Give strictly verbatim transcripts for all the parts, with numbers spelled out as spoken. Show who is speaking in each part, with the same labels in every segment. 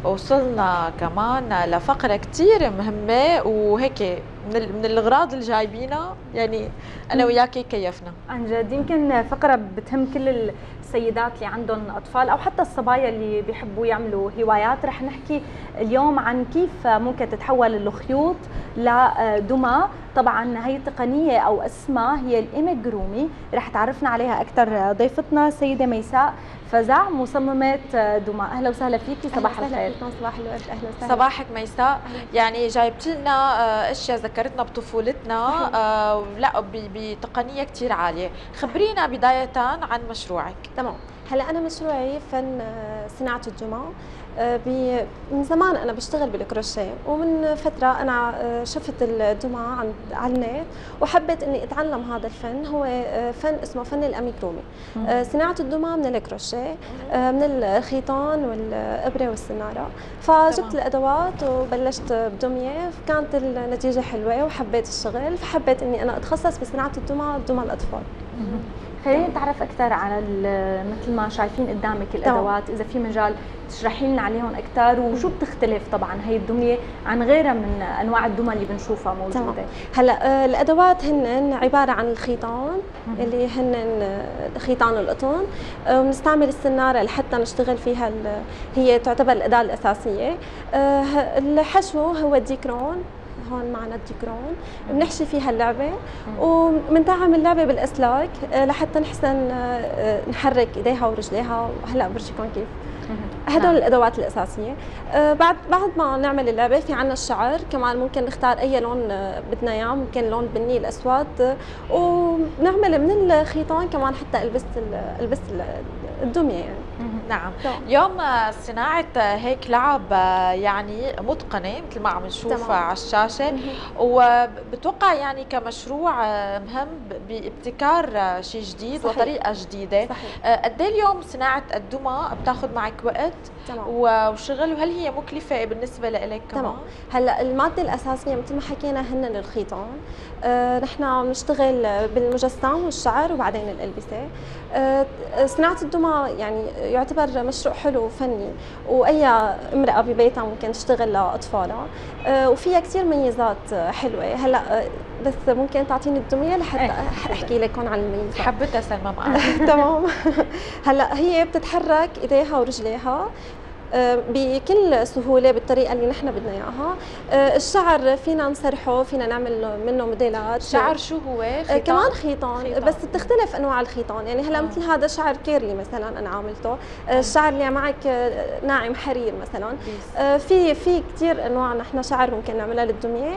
Speaker 1: وصلنا كمان لفقرة كتير مهمة وهيك من من الأغراض اللي جايبينها، يعني أنا وياكي كيفنا
Speaker 2: عن جد. يمكن فقرة بتهم كل السيدات اللي عندهم أطفال أو حتى الصبايا اللي بيحبوا يعملوا هوايات. رح نحكي اليوم عن كيف ممكن تتحول الخيوط لدمى. طبعا هي التقنية أو اسمها هي الإيميجرومي، رح تعرفنا عليها أكثر ضيفتنا السيدة ميساء فزع مصممة دمى. أهلا وسهلا فيكي، صباح الخير.
Speaker 3: صباح الورد، أهلا وسهلا.
Speaker 1: صباحك ميساء. يعني جايبت لنا اشياء ذكرتنا بطفولتنا، آه لا بتقنيه كثير عاليه. خبرينا بدايه عن مشروعك.
Speaker 3: تمام. هلا انا مشروعي فن صناعه الدمى. من زمان انا بشتغل بالكروشيه، ومن فتره انا شفت الدمى على النت وحبيت اني اتعلم هذا الفن. هو فن اسمه فن الاميجرومي، صناعه الدمى من الكروشيه، من الخيطان والابره والسناره. فجبت الادوات وبلشت بدميه، كانت النتيجه حلوه وحبيت الشغل، فحبيت اني انا اتخصص بصناعه الدمى، دمى الاطفال.
Speaker 2: خلينا نتعرف اكثر على مثل ما شايفين قدامك الادوات، اذا في مجال تشرحي لنا عليهم اكثر، وشو بتختلف طبعا هي الدميه عن غيرها من انواع الدمى اللي بنشوفها موجوده.
Speaker 3: تمام. هلا الادوات هن عباره عن الخيطان اللي هن خيطان القطن، وبنستعمل السناره لحتى نشتغل فيها، هي تعتبر الاداه الاساسيه. الحشو هو الديكرون، هون معنا الديكرون بنحشي فيها اللعبه، وبندعم اللعبه بالاسلاك لحتى نحسن نحرك ايديها ورجليها. هلا برجيكم كيف. هدول الادوات الاساسيه. بعد بعد ما نعمل اللعبه في عنا الشعر كمان، ممكن نختار اي لون بدنا اياه، ممكن لون بني الاسود، ونعمل من الخيطان كمان حتى البس البس الدميه يعني.
Speaker 1: نعم. اليوم صناعة هيك لعب يعني متقنة مثل ما عم نشوف على الشاشة، وبتوقع يعني كمشروع مهم بابتكار شيء جديد. صحيح. وطريقة جديدة. صحيح. قد ايه اليوم صناعة الدمى بتاخذ معك وقت؟ تمام. وشغل، وهل هي مكلفة بالنسبة لك كمان؟
Speaker 3: تمام. هلا المادة الأساسية مثل ما حكينا هن الخيطان. آه نحن بنشتغل بالمجسم والشعر وبعدين الألبسة. آه صناعة الدمى يعني يعتبر مشروع حلو وفني، واي امراه ببيتها ممكن تشتغل لاطفالها، آه وفيها كثير ميزات حلوه. هلا آه بس ممكن تعطيني الدميه لحتى احكي لكم عن الميزات.
Speaker 1: حبيت سلمى معك.
Speaker 3: تمام. هلا هي بتتحرك ايديها ورجليها بكل سهوله بالطريقه اللي نحن بدنا اياها. الشعر فينا نسرحه، فينا نعمل منه موديلات.
Speaker 1: الشعر شو هو؟
Speaker 3: خيطان؟ كمان خيطان, خيطان. بس بتختلف انواع الخيطان، يعني هلا آه. مثل هذا شعر كيرلي مثلا انا عاملته. آه. الشعر اللي معك ناعم حرير مثلا. آه في في كثير انواع نحن شعر ممكن نعملها للدميه،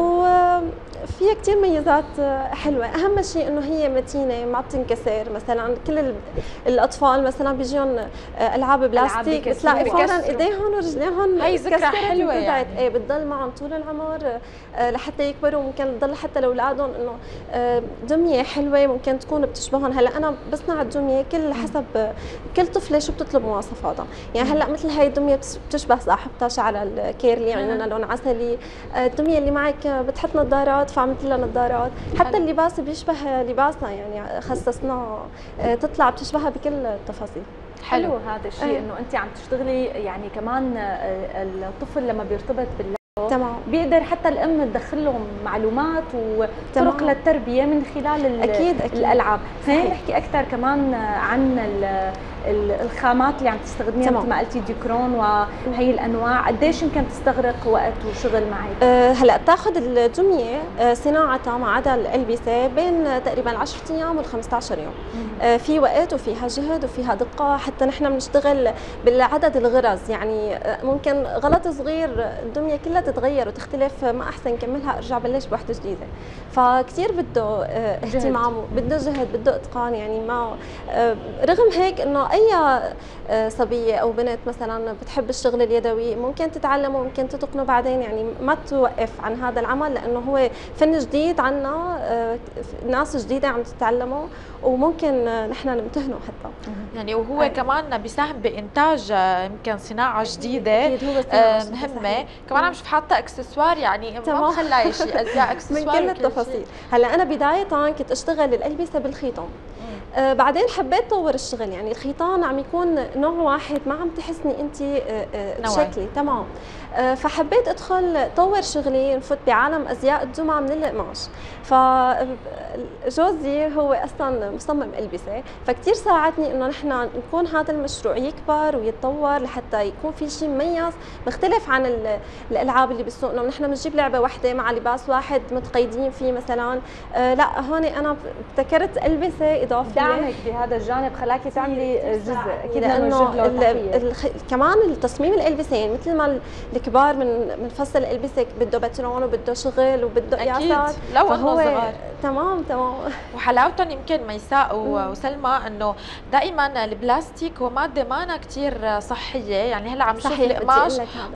Speaker 3: وفيها كثير ميزات حلوه. اهم شيء انه هي متينه ما بتنكسر. مثلا كل الاطفال مثلا بيجيهم العاب بلاستيك بتلاقي فورا ايديهم ورجليهم.
Speaker 1: هي ذكرى حلوه يعني.
Speaker 3: ايه بتضل معهم طول العمر آه لحتى يكبروا. ممكن تضل حتى لاولادهم انه آه دميه حلوه ممكن تكون بتشبههم. هلا انا بصنع الدميه كل حسب كل طفله شو بتطلب مواصفاتها. يعني هلا مثل هاي الدميه بتشبه صاحبتها شعرها الكيرلي، عيونها لون عسلي. آه الدميه اللي معك بتحط نظارات فعملت لها نظارات. حتى اللباس بيشبه لباسها، يعني خصصناه آه تطلع بتشبهها بكل التفاصيل.
Speaker 2: حلو, حلو هذا الشيء. أيه. انه انت عم تشتغلي يعني كمان الطفل لما بيرتبط باللعبه تمام بيقدر حتى الام تدخل لهم معلومات وطرق للتربيه من خلال
Speaker 3: أكيد أكيد.
Speaker 2: الالعاب. خلينا نحكي اكثر كمان عن الخامات اللي عم تستخدميها مثل ما قلتي ديكرون وهي الانواع. قديش يمكن تستغرق وقت وشغل معك؟
Speaker 3: أه هلا بتاخذ الدميه أه صناعتها ما عدا الالبسه بين تقريبا عشرة ايام وخمسطعش يوم. أه في وقت وفيها جهد وفيها دقه، حتى نحن بنشتغل بالعدد الغرز. يعني أه ممكن غلط صغير الدميه كلها تتغير وتختلف، ما احسن كملها ارجع بلش بوحده جديده. فكثير بده أه اهتمام، بده جهد، بده اتقان. يعني ما أه رغم هيك انه اي صبيه او بنت مثلا بتحب الشغل اليدوي ممكن تتعلمه وممكن تتقنه بعدين. يعني ما توقف عن هذا العمل، لانه هو فن جديد عنا، ناس جديده عم تتعلمه وممكن نحن نمتهنه حتى.
Speaker 1: يعني وهو أي. كمان بيساهم بانتاج يمكن صناعه جديده مهمه. كمان عم شوف حاطه اكسسوار، يعني ما مخليه شيء ازياء اكسسوار
Speaker 3: من كل التفاصيل. هلا انا بدايه كنت اشتغل الالبسه بالخيطان. آه بعدين حبيت طور الشغل، يعني الخيطان عم يكون نوع واحد، ما عم تحسني انت آه آه بشكلي تمام. آه فحبيت ادخل طور شغلي، نفوت بعالم ازياء الجمعه من القماش. فجوزي هو اصلا مصمم البسه، فكتير ساعدني انه نحن نكون هذا المشروع يكبر ويتطور لحتى يكون في شيء مميز مختلف عن الالعاب اللي بالسوق، انه نحن بنجيب لعبه واحده مع لباس واحد متقيدين فيه مثلا. آه لا هون انا ابتكرت البسه اضافيه.
Speaker 2: دعمك بهذا الجانب خلاكي تعملي جزء اكيد
Speaker 3: لانه كمان التصميم الالبسه، يعني مثل ما الكبار من من فصل الالبسه بده باترون وبده شغل وبده قياسات،
Speaker 1: لو انه صغار.
Speaker 3: تمام تمام.
Speaker 1: وحلاوتهم يمكن ميساء وسلمى انه دائما البلاستيك هو ماده مانا كثير صحيه، يعني هلا عم نشوف القماش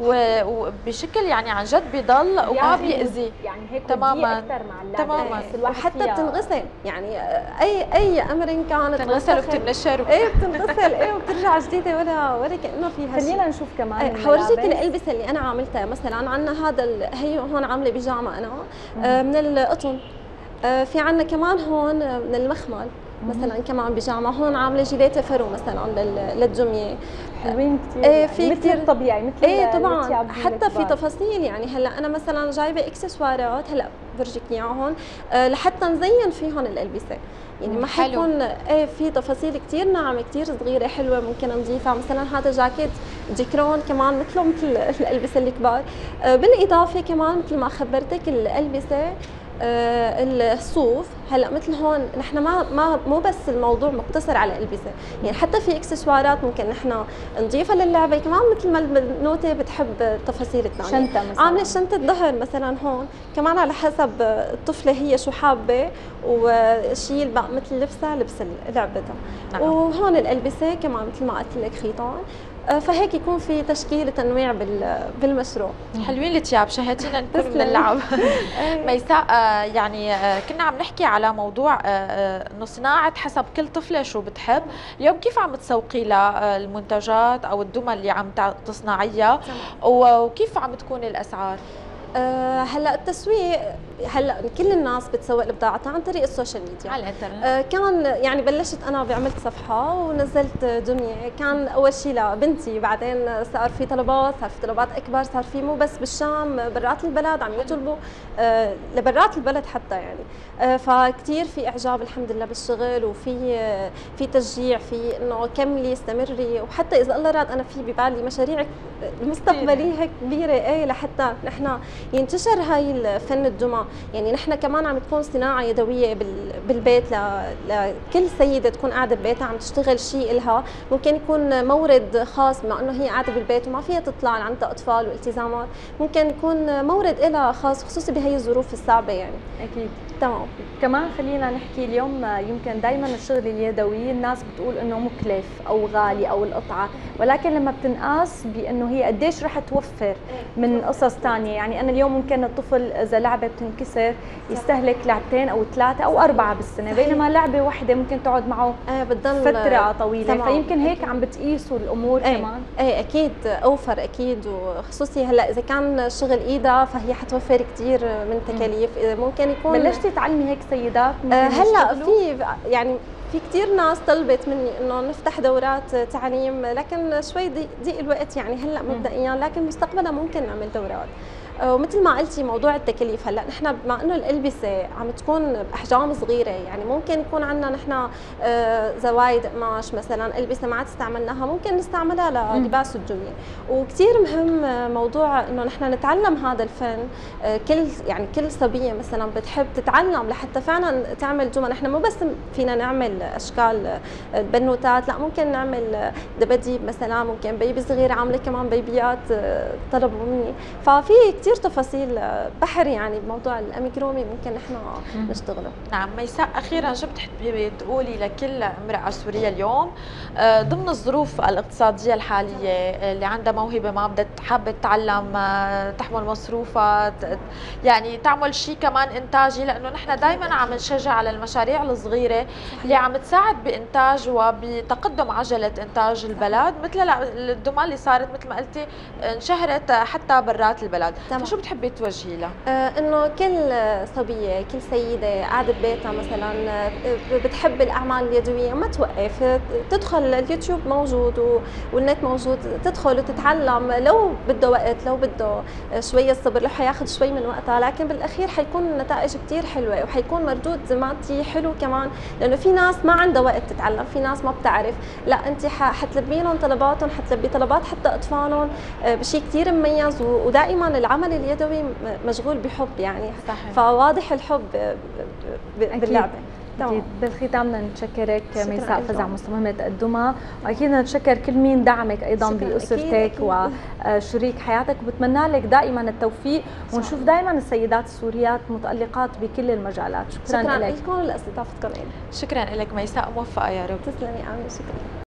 Speaker 1: وبشكل يعني عن جد بيضل وما بيأذي،
Speaker 2: يعني هيك تماما اكثر مع اللعبه
Speaker 1: تماما.
Speaker 3: وحتى بتنغسل، يعني اي اي امر كانت
Speaker 1: بتنغسل وبتنشر
Speaker 3: ايه بتنغسل ايه وبترجع جديده ولا ولا كانه فيها شيء.
Speaker 2: خلينا نشوف كمان
Speaker 3: ايه حورجيك الالبسه اللي انا عملتها. مثلا عندنا هذا هي هون عامله بيجامه انا آه من القطن. آه في عندنا كمان هون من المخمل مثلا كمان بيجامه، هون عامله جيليته فرو مثلا للدميه.
Speaker 2: حلوين كثير.
Speaker 3: ايه في
Speaker 2: كثير طبيعي مثل
Speaker 3: ايه طبعا. حتى في تفاصيل، يعني هلا انا مثلا جايبه اكسسوارات هلا برجيك اياها هون أه لحتى نزين فيهم الالبسه، يعني ما حيكون ايه في تفاصيل كثير ناعمه كثير صغيره حلوه ممكن نضيفها. مثلا هذا جاكيت ديكرون كمان مثله مثل الالبسه الكبار. أه بالاضافه كمان مثل ما خبرتك الالبسه آه الصوف هلا مثل هون نحن ما ما مو بس الموضوع مقتصر على الالبسه، يعني حتى في اكسسوارات ممكن نحن نضيفها للعبه كمان، مثل ما البنوته بتحب التفاصيل الثانيه.
Speaker 2: شنطه مثلا
Speaker 3: عامله شنطه ظهر مثلا هون كمان على حسب الطفله هي شو حابه، وشيء مثل لبسها لبس لعبتها. نعم. وهون الالبسه كمان مثل ما قلت لك خيطان، فهيك يكون في تشكيل وتنويع بالمشروع.
Speaker 1: حلوين الثياب، شهيتينا نكون من اللعب. ميساء يعني كنا عم نحكي على موضوع انه صناعه حسب كل طفله شو بتحب، اليوم كيف عم تسوقي لها المنتجات او الدمى اللي عم تصنعيها وكيف عم تكون الاسعار؟
Speaker 3: أه هلا التسويق هلا كل الناس بتسوق لبضاعتها عن طريق السوشيال ميديا
Speaker 1: على الانترنت.
Speaker 3: أه كان يعني بلشت انا بعملت صفحه ونزلت دميه، كان اول شيء لبنتي، بعدين صار في طلبات، صار في طلبات اكبر، صار في مو بس بالشام برات البلد عم يطلبوا أه لبرات البلد حتى يعني. أه فكتير في اعجاب الحمد لله بالشغل، وفي أه في تشجيع في انه كملي استمري، وحتى اذا الله راد انا في ببالي مشاريع مستقبليه كبيره ايه لحتى نحن ينتشر هاي الفن الدمى. يعني نحن كمان عم تكون صناعه يدويه بالبيت لكل سيده تكون قاعده ببيتها عم تشتغل شيء لها، ممكن يكون مورد خاص بما انه هي قاعده بالبيت وما فيها تطلع عندها اطفال والتزامات، ممكن يكون مورد لها خاص خصوصي بهي الظروف الصعبه يعني.
Speaker 2: اكيد
Speaker 3: تمام.
Speaker 2: كمان خلينا نحكي اليوم يمكن دائما الشغل اليدوي الناس بتقول انه مكلف او غالي او القطعه، ولكن لما بتنقاس بانه هي قديش رح توفر من قصص ثانيه، يعني انا اليوم ممكن الطفل اذا لعبه بتنكسر يستهلك لعبتين او ثلاثه او اربعه بالسنه، بينما لعبه واحده ممكن تقعد معه
Speaker 3: ايه بتضل
Speaker 2: فتره طويله. تمام. فيمكن هيك عم بتقيسوا الامور.
Speaker 3: ايه
Speaker 2: كمان
Speaker 3: ايه اكيد اوفر اكيد، وخصوصي هلا اذا كان شغل ايدها فهي حتوفر كثير من تكاليف. ممكن يكون
Speaker 2: بلشتي تعلمي هيك سيدات
Speaker 3: آه هلا في يعني في كثير ناس طلبت مني انه نفتح دورات تعليم، لكن شوي ضيق الوقت يعني هلا مبدئيا، لكن مستقبلا ممكن نعمل دورات. ومثل ما قلتي موضوع التكاليف، هلا نحن بما انه الالبسه عم تكون باحجام صغيره، يعني ممكن يكون عندنا نحن زوايد قماش مثلا البسه ما عاد استعملناها ممكن نستعملها للباس الدميه. وكثير مهم موضوع انه نحن نتعلم هذا الفن، كل يعني كل صبيه مثلا بتحب تتعلم لحتى فعلا تعمل دمى. نحن مو بس فينا نعمل اشكال البنوتات، لا ممكن نعمل دباديب مثلا، ممكن بيبي صغير عامله كمان بيبيات طلبوا مني، ففي كثير تفاصيل بحر يعني بموضوع الاميجرومي ممكن نحن نشتغله.
Speaker 1: نعم. ميساء اخيرا شو بتحبي تقولي لكل امراه سوريه اليوم ضمن الظروف الاقتصاديه الحاليه اللي عندها موهبه ما بدها حابه تتعلم تحمل مصروفها، يعني تعمل شيء كمان انتاجي، لانه نحن دايما عم نشجع على المشاريع الصغيره اللي عم عم تساعد بانتاج وبتقدم عجله انتاج البلد، مثل الدمى اللي صارت مثل ما قلتي انشهرت حتى برات البلد. تمام. فشو بتحبي توجهي لها؟
Speaker 3: آه انه كل صبيه، كل سيده قاعده ببيتها مثلا بتحب الاعمال اليدويه ما توقف، تدخل اليوتيوب موجود والنت موجود، تدخل وتتعلم، لو بده وقت، لو بده شويه صبر، لو حياخذ شوي من وقتها، لكن بالاخير حيكون النتائج كثير حلوه وحيكون مردود مادي حلو كمان، لانه في ناس ما عندها وقت تتعلم، في ناس ما بتعرف، لا انت حتلبي لهم طلباتهم، حتلبي طلبات حتى اطفالهم بشيء كثير مميز، ودائما العمل اليدوي مشغول بحب يعني. صحيح. فواضح الحب باللعبه.
Speaker 2: أكيد. بالختام بدنا نتشكرك ميساء فزع مصممة الدمى، واكيد نتشكر كل مين دعمك ايضا باسرتك وشريك حياتك، وبتمنى لك دائما التوفيق، ونشوف دائما السيدات السوريات متألقات بكل المجالات. شكرا,
Speaker 3: شكرا لك. شكرا لكم ولاستضافتكم.
Speaker 1: شكرا لك ميساء، موفقه يا رب.
Speaker 3: تسلمي. امين. شكرا.